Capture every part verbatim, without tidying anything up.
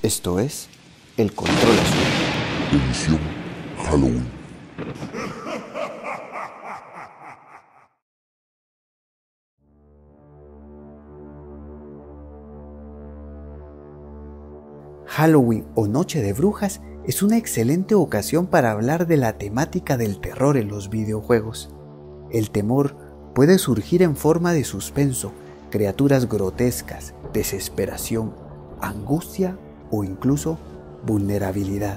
Esto es El Control Azul. Edición Halloween. Halloween o Noche de Brujas es una excelente ocasión para hablar de la temática del terror en los videojuegos. El temor puede surgir en forma de suspenso, criaturas grotescas, desesperación, angustia o incluso vulnerabilidad.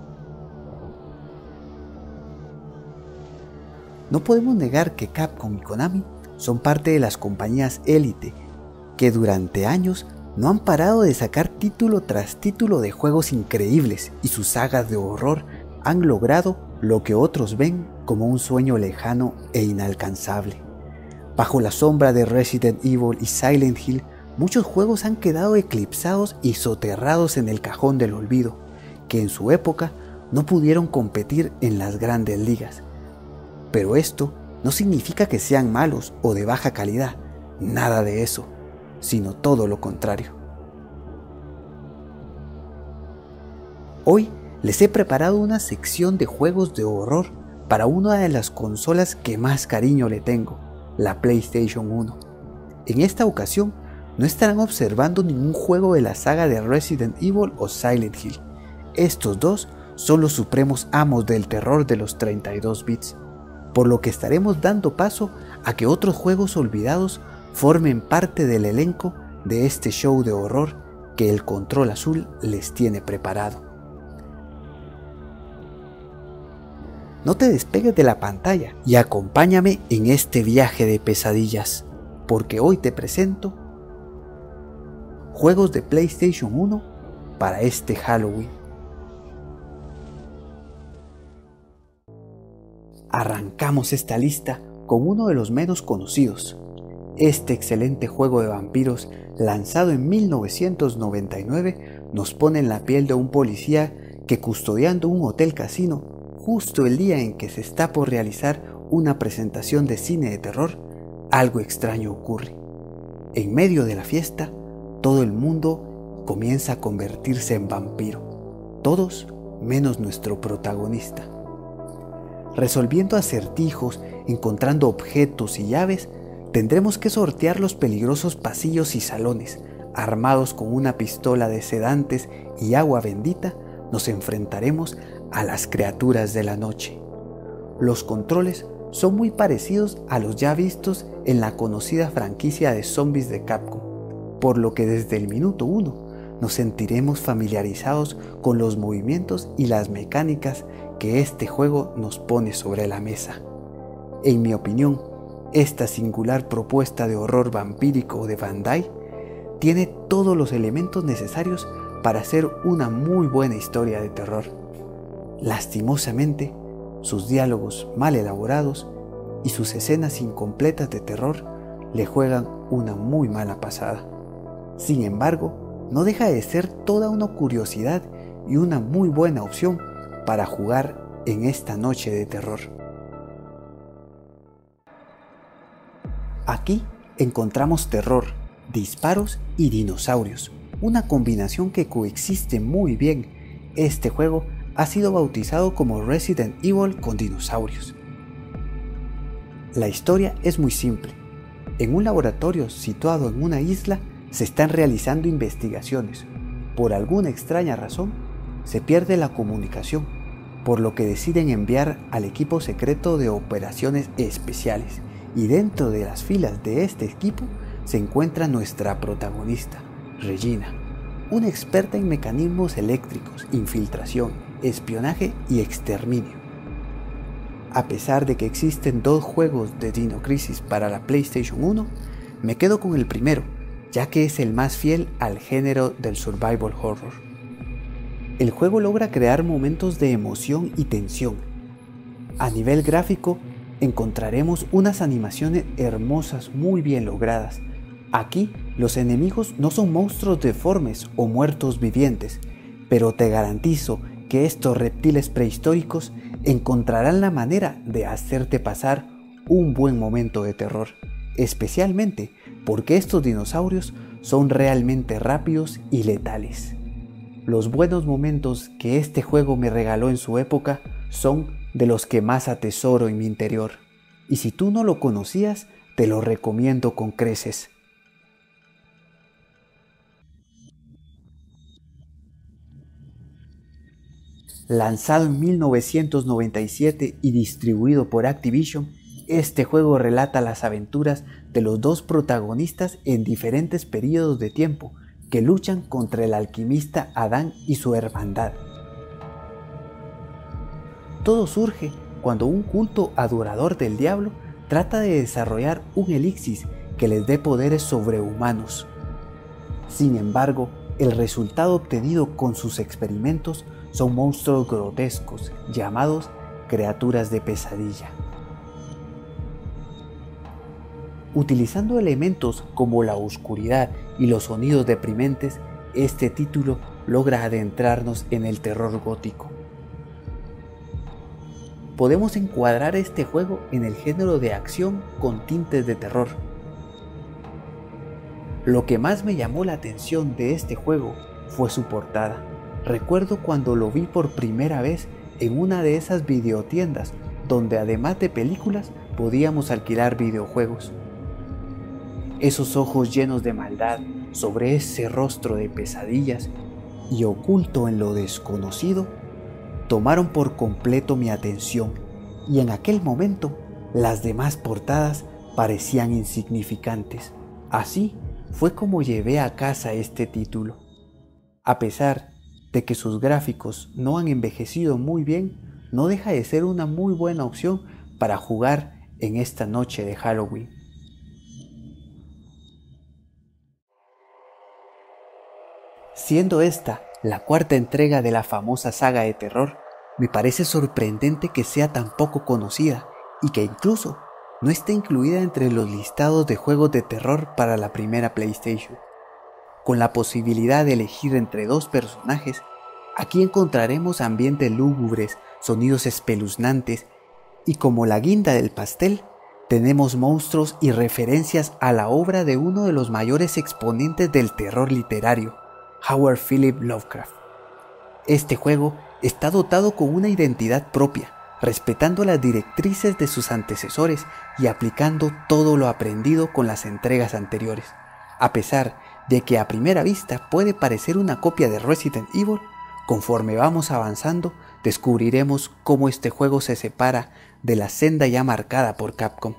No podemos negar que Capcom y Konami son parte de las compañías élite que durante años no han parado de sacar título tras título de juegos increíbles, y sus sagas de horror han logrado lo que otros ven como un sueño lejano e inalcanzable. Bajo la sombra de Resident Evil y Silent Hill, muchos juegos han quedado eclipsados y soterrados en el cajón del olvido, que en su época no pudieron competir en las grandes ligas. Pero esto no significa que sean malos o de baja calidad, nada de eso, sino todo lo contrario. Hoy les he preparado una sección de juegos de horror para una de las consolas que más cariño le tengo, la PlayStation uno. En esta ocasión no estarán observando ningún juego de la saga de Resident Evil o Silent Hill. Estos dos son los supremos amos del terror de los treinta y dos bits, por lo que estaremos dando paso a que otros juegos olvidados formen parte del elenco de este show de horror que el Control Azul les tiene preparado. No te despegues de la pantalla y acompáñame en este viaje de pesadillas, porque hoy te presento juegos de PlayStation uno para este Halloween. Arrancamos esta lista con uno de los menos conocidos. Este excelente juego de vampiros, lanzado en mil novecientos noventa y nueve, nos pone en la piel de un policía que, custodiando un hotel casino, justo el día en que se está por realizar una presentación de cine de terror, algo extraño ocurre. En medio de la fiesta, todo el mundo comienza a convertirse en vampiro, todos menos nuestro protagonista. Resolviendo acertijos, encontrando objetos y llaves, tendremos que sortear los peligrosos pasillos y salones. Armados con una pistola de sedantes y agua bendita, nos enfrentaremos a las criaturas de la noche. Los controles son muy parecidos a los ya vistos en la conocida franquicia de zombies de Capcom, por lo que desde el minuto uno nos sentiremos familiarizados con los movimientos y las mecánicas que este juego nos pone sobre la mesa. En mi opinión, esta singular propuesta de horror vampírico de Bandai tiene todos los elementos necesarios para hacer una muy buena historia de terror. Lastimosamente, sus diálogos mal elaborados y sus escenas incompletas de terror le juegan una muy mala pasada. Sin embargo, no deja de ser toda una curiosidad y una muy buena opción para jugar en esta noche de terror. Aquí encontramos terror, disparos y dinosaurios, una combinación que coexiste muy bien. Este juego ha sido bautizado como Resident Evil con dinosaurios. La historia es muy simple. En un laboratorio situado en una isla se están realizando investigaciones. Por alguna extraña razón, se pierde la comunicación, por lo que deciden enviar al equipo secreto de operaciones especiales. Y dentro de las filas de este equipo se encuentra nuestra protagonista, Regina, una experta en mecanismos eléctricos, infiltración, espionaje y exterminio. A pesar de que existen dos juegos de Dino Crisis para la PlayStation uno, me quedo con el primero, ya que es el más fiel al género del survival horror. El juego logra crear momentos de emoción y tensión. A nivel gráfico, encontraremos unas animaciones hermosas muy bien logradas. Aquí los enemigos no son monstruos deformes o muertos vivientes, pero te garantizo que estos reptiles prehistóricos encontrarán la manera de hacerte pasar un buen momento de terror, especialmente porque estos dinosaurios son realmente rápidos y letales. Los buenos momentos que este juego me regaló en su época son de los que más atesoro en mi interior. Y si tú no lo conocías, te lo recomiendo con creces. Lanzado en mil novecientos noventa y siete y distribuido por Activision, este juego relata las aventuras de los dos protagonistas en diferentes periodos de tiempo que luchan contra el alquimista Adán y su hermandad. Todo surge cuando un culto adorador del diablo trata de desarrollar un elixir que les dé poderes sobrehumanos. Sin embargo, el resultado obtenido con sus experimentos son monstruos grotescos llamados criaturas de pesadilla. Utilizando elementos como la oscuridad y los sonidos deprimentes, este título logra adentrarnos en el terror gótico. Podemos encuadrar este juego en el género de acción con tintes de terror. Lo que más me llamó la atención de este juego fue su portada. Recuerdo cuando lo vi por primera vez en una de esas videotiendas donde además de películas podíamos alquilar videojuegos. Esos ojos llenos de maldad sobre ese rostro de pesadillas y oculto en lo desconocido tomaron por completo mi atención, y en aquel momento las demás portadas parecían insignificantes. Así fue como llevé a casa este título. A pesar de que sus gráficos no han envejecido muy bien, no deja de ser una muy buena opción para jugar en esta noche de Halloween. Siendo esta la cuarta entrega de la famosa saga de terror, me parece sorprendente que sea tan poco conocida y que incluso no esté incluida entre los listados de juegos de terror para la primera PlayStation. Con la posibilidad de elegir entre dos personajes, aquí encontraremos ambientes lúgubres, sonidos espeluznantes y, como la guinda del pastel, tenemos monstruos y referencias a la obra de uno de los mayores exponentes del terror literario, Howard Phillips Lovecraft. Este juego está dotado con una identidad propia, respetando las directrices de sus antecesores y aplicando todo lo aprendido con las entregas anteriores. A pesar de que a primera vista puede parecer una copia de Resident Evil, conforme vamos avanzando descubriremos cómo este juego se separa de la senda ya marcada por Capcom.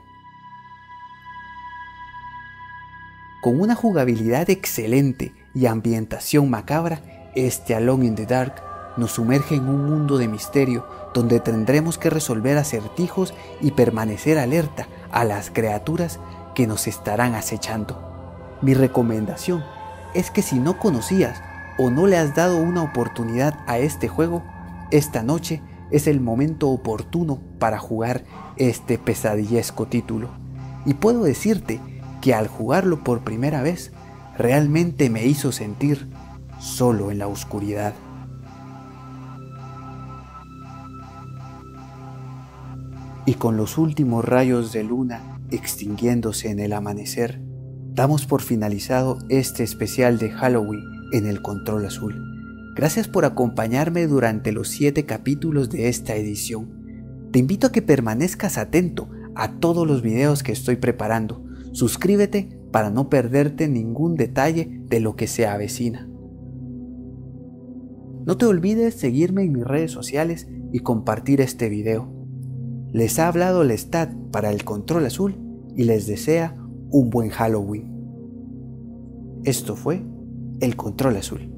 Con una jugabilidad excelente y ambientación macabra, este Alone in the Dark nos sumerge en un mundo de misterio donde tendremos que resolver acertijos y permanecer alerta a las criaturas que nos estarán acechando. Mi recomendación es que si no conocías o no le has dado una oportunidad a este juego, esta noche es el momento oportuno para jugar este pesadillesco título. Y puedo decirte que al jugarlo por primera vez, realmente me hizo sentir solo en la oscuridad. Y con los últimos rayos de luna extinguiéndose en el amanecer, damos por finalizado este especial de Halloween en el Control Azul. Gracias por acompañarme durante los siete capítulos de esta edición. Te invito a que permanezcas atento a todos los videos que estoy preparando. Suscríbete para no perderte ningún detalle de lo que se avecina. No te olvides seguirme en mis redes sociales y compartir este video. Les ha hablado Lestat para el Control Azul y les desea un buen Halloween. Esto fue el Control Azul.